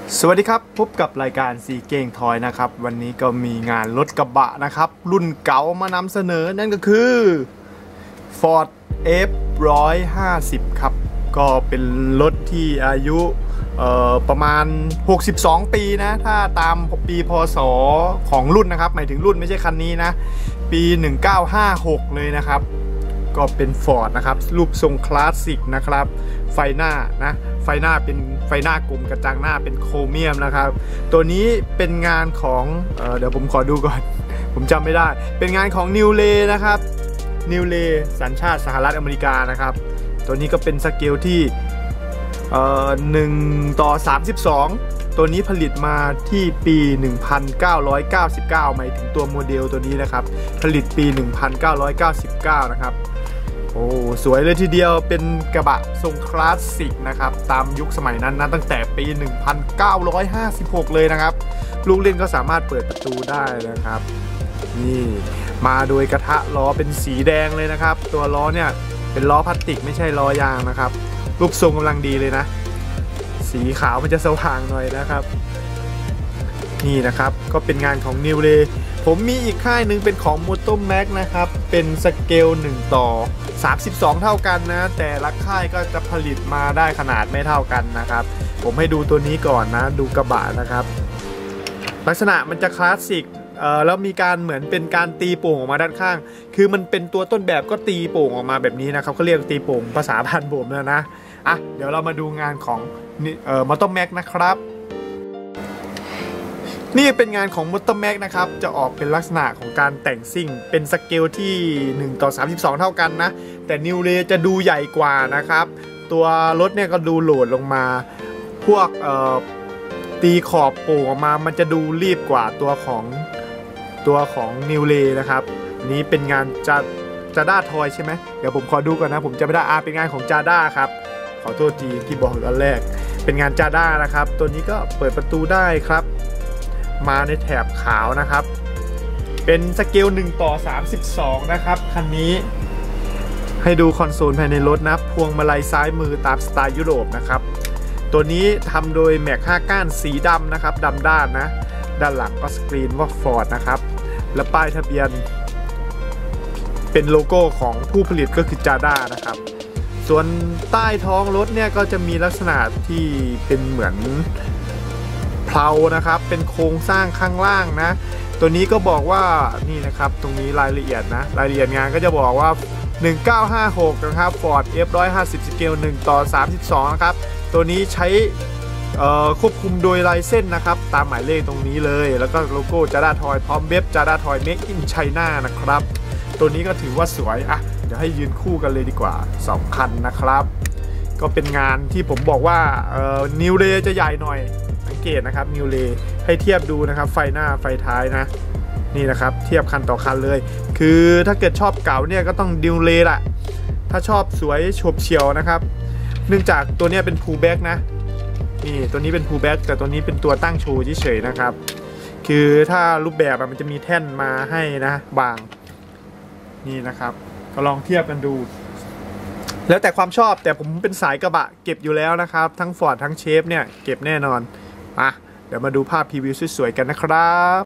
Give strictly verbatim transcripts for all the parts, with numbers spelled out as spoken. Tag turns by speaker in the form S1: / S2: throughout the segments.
S1: สวัสดีครับพบกับรายการซีเก้งทอยนะครับวันนี้ก็มีงานรถกระบะนะครับรุ่นเก่ามานำเสนอนั่นก็คือ Ford เอฟ หนึ่งร้อยห้าสิบ ครับก็เป็นรถที่อายุประมาณหกสิบสองปีนะถ้าตามปีพศของรุ่นนะครับหมายถึงรุ่นไม่ใช่คันนี้นะปีหนึ่งเก้าห้าหกเลยนะครับก็เป็น Ford นะครับรูปทรงคลาสสิกนะครับไฟหน้านะไฟหน้าเป็นไฟหน้ากลมกระจังหน้าเป็นโครเมียมนะครับตัวนี้เป็นงานของเอ่อเดี๋ยวผมขอดูก่อนผมจำไม่ได้เป็นงานของนิวเลนะครับนิวเลสัญชาติสหรัฐอเมริกานะครับตัวนี้ก็เป็นสเกลที่เอ่อหนึ่งต่อสามสิบสองตัวนี้ผลิตมาที่ปีหนึ่งพันเก้าร้อยเก้าสิบเก้าหมายถึงตัวโมเดลตัวนี้นะครับผลิตปีหนึ่งพันเก้าร้อยเก้าสิบเก้านะครับโอ้สวยเลยทีเดียวเป็นกระบะทรงคลาสสิกนะครับตามยุคสมัยนั้นนะตั้งแต่ปีหนึ่งพันเก้าร้อยห้าสิบหกเลยนะครับลูกเล่นก็สามารถเปิดประตูได้นะครับนี่มาโดยกระทะล้อเป็นสีแดงเลยนะครับตัวล้อเนี่ยเป็นล้อพลาสติกไม่ใช่ล้อยางนะครับรูปทรงกำลังดีเลยนะสีขาวมันจะสว่างหน่อยนะครับนี่นะครับก็เป็นงานของนิวเลผมมีอีกค่ายหนึ่งเป็นของ Motomax นะครับเป็นสเกลหนึ่งต่อสามสิบสองเท่ากันนะแต่ละค่ายก็จะผลิตมาได้ขนาดไม่เท่ากันนะครับผมให้ดูตัวนี้ก่อนนะดูกระบะนะครับลักษณะมันจะคลาสสิกเอ่อแล้วมีการเหมือนเป็นการตีโป่งออกมาด้านข้างคือมันเป็นตัวต้นแบบก็ตีโป่งออกมาแบบนี้นะครับเขาเรียกตีโป่งภาษาบ้านผมนะนะอ่ะเดี๋ยวเรามาดูงานของเอ่อ Motomax นะครับนี่เป็นงานของ Motomax นะครับจะออกเป็นลักษณะของการแต่งซิ่งเป็นสเกลที่หนึ่งต่อสามสิบสองเท่ากันนะแต่นิวเลจะดูใหญ่กว่านะครับตัวรถเนี่ยก็ดูโหลดลงมาพวกตีขอบโป่งออกมามันจะดูรีบกว่าตัวของตัวของนิวเลนะครับนี้เป็นงานจาจาด้าทอยใช่ไหมเดี๋ยวผมขอดูก่อนนะผมจะไม่ได้อาเป็นงานของจาด้าครับขอโทษทีที่บอกอันแรกเป็นงานจาด้านะครับตัวนี้ก็เปิดประตูได้ครับมาในแถบขาวนะครับเป็นสเกลหนึ่งต่อสามสิบสองนะครับคันนี้ให้ดูคอนโซลภายในรถนะพวงมาลัยซ้ายมือตามสไตล์ยุโรปนะครับตัวนี้ทำโดยแม็กห้าก้านสีดำนะครับดำด้านนะด้านหลังก็สกรีนว่า Ford นะครับและป้ายทะเบียนเป็นโลโก้ของผู้ผลิตก็คือ Jada นะครับส่วนใต้ท้องรถเนี่ยก็จะมีลักษณะที่เป็นเหมือนเพลานะครับเป็นโครงสร้างข้างล่างนะตัวนี้ก็บอกว่านี่นะครับตรงนี้รายละเอียดนะรายละเอียดงานก็จะบอกว่าหนึ่งเก้าห้าหกนะครับ Ford เอฟ หนึ่งร้อยห้าสิบ สเกลหนึ่งต่อสามสิบสองนะครับตัวนี้ใช้ควบคุมโดยลายเส้นนะครับตามหมายเลขตรงนี้เลยแล้วก็โลโก้ Jada Toy พร้อมเว็บ Jada Toy Make in China นะครับตัวนี้ก็ถือว่าสวยอ่ะเดี๋ยวให้ยืนคู่กันเลยดีกว่าสองคันนะครับก็เป็นงานที่ผมบอกว่านิวเลจะใหญ่หน่อยสังเกตนะครับนิวเลให้เทียบดูนะครับไฟหน้าไฟท้ายนะนี่นะครับเทียบคันต่อคันเลยคือถ้าเกิดชอบเก่าเนี่ยก็ต้องนิวเลแหละถ้าชอบสวยโฉบเฉี่ยวนะครับเนื่องจากตัวนี้เป็นพูลแบ็กนะนี่ตัวนี้เป็นพูลแบ็กแต่ตัวนี้เป็นตัวตั้งโชว์เฉยๆนะครับคือถ้ารูปแบบมันจะมีแท่นมาให้นะบางนี่นะครับก็ลองเทียบกันดูแล้วแต่ความชอบแต่ผมเป็นสายกระบะเก็บอยู่แล้วนะครับทั้ง Ford ทั้งเชฟเนี่ยเก็บแน่นอนอ่ะเดี๋ยวมาดูภาพพรีวิวสวยๆกันนะครับ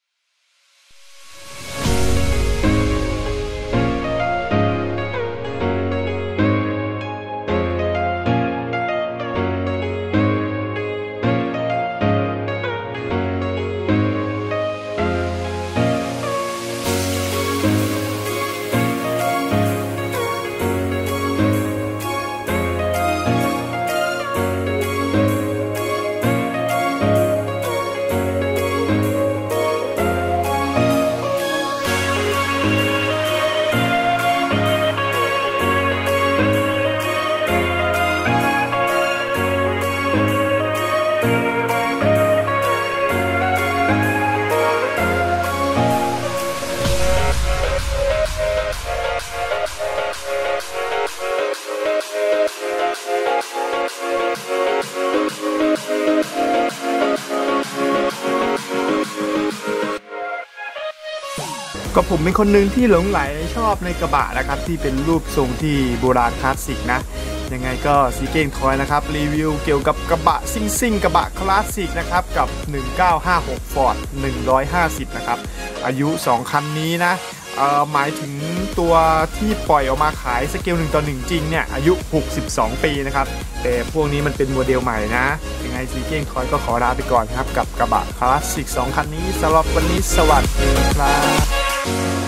S1: ก็ผมเป็นคนหนึ่งที่หลงไหลชอบในกระบะนะครับที่เป็นรูปทรงที่โบราณคลาสสิกนะยังไงก็ซีเก้งทอยนะครับรีวิวเกี่ยวกับกระบะซิ่งซิ่งกระบะคลาสสิกนะครับกับหนึ่งเก้าห้าหก Ford หนึ่งร้อยห้าสิบนะครับอายุสองคันนี้นะเอ่อหมายถึงตัวที่ปล่อยออกมาขายสเกลหนึ่งต่อหนึ่งจริงเนี่ยอายุหกสิบสองปีนะครับแต่พวกนี้มันเป็นโมเดลใหม่นะยังไงซีเก้งทอยก็ขอลาไปก่อนครับกับกระบะคลาสสิกสองคันนี้สำหรับวันนี้สวัสดีครับ